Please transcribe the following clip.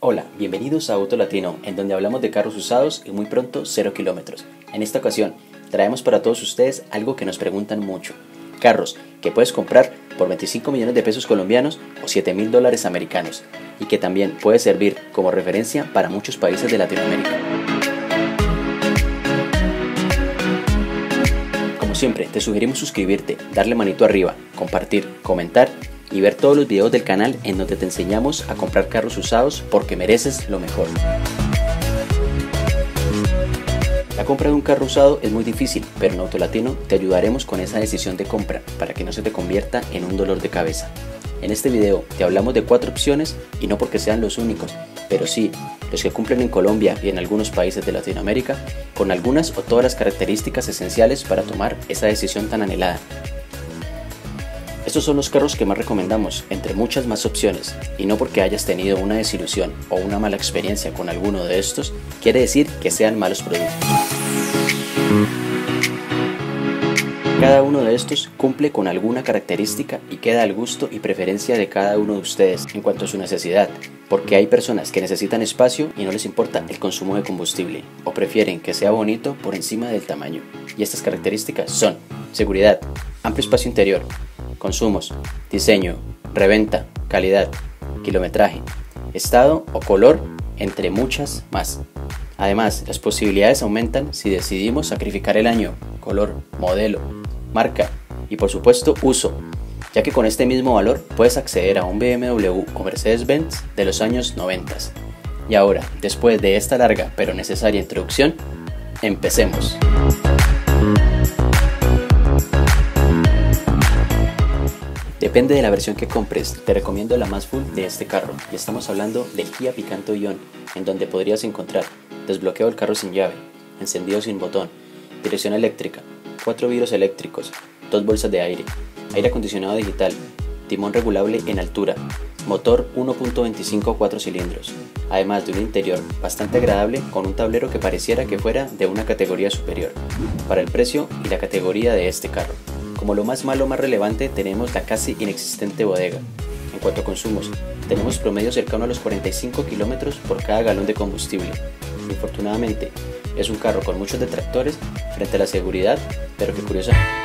Hola, bienvenidos a Auto Latino, en donde hablamos de carros usados y muy pronto 0 kilómetros. En esta ocasión, traemos para todos ustedes algo que nos preguntan mucho. Carros que puedes comprar por 25 millones de pesos colombianos o $7.000 americanos, y que también puede servir como referencia para muchos países de Latinoamérica. Como siempre, te sugerimos suscribirte, darle manito arriba, compartir, comentar y ver todos los videos del canal en donde te enseñamos a comprar carros usados porque mereces lo mejor. La compra de un carro usado es muy difícil, pero en Auto Latino te ayudaremos con esa decisión de compra para que no se te convierta en un dolor de cabeza. En este video te hablamos de 4 opciones y no porque sean los únicos, pero sí los que cumplen en Colombia y en algunos países de Latinoamérica con algunas o todas las características esenciales para tomar esa decisión tan anhelada. Estos son los carros que más recomendamos, entre muchas más opciones, y no porque hayas tenido una desilusión o una mala experiencia con alguno de estos, quiere decir que sean malos productos. Cada uno de estos cumple con alguna característica y queda al gusto y preferencia de cada uno de ustedes en cuanto a su necesidad, porque hay personas que necesitan espacio y no les importa el consumo de combustible, o prefieren que sea bonito por encima del tamaño. Y estas características son seguridad, amplio espacio interior, consumos, diseño, reventa, calidad, kilometraje, estado o color, entre muchas más. Además, las posibilidades aumentan si decidimos sacrificar el año, color, modelo, marca y por supuesto uso, ya que con este mismo valor puedes acceder a un BMW o Mercedes-Benz de los años 90. Y ahora, después de esta larga pero necesaria introducción, empecemos. Depende de la versión que compres, te recomiendo la más full de este carro, y estamos hablando del Kia Picanto Ion, en donde podrías encontrar desbloqueo del carro sin llave, encendido sin botón, dirección eléctrica, 4 vidrios eléctricos, 2 bolsas de aire, aire acondicionado digital, timón regulable en altura, motor 1.25 4 cilindros, además de un interior bastante agradable con un tablero que pareciera que fuera de una categoría superior, para el precio y la categoría de este carro. Como lo más malo más relevante tenemos la casi inexistente bodega. En cuanto a consumos, tenemos promedio cercano a los 45 kilómetros por cada galón de combustible. Infortunadamente, es un carro con muchos detractores frente a la seguridad, pero que curiosamente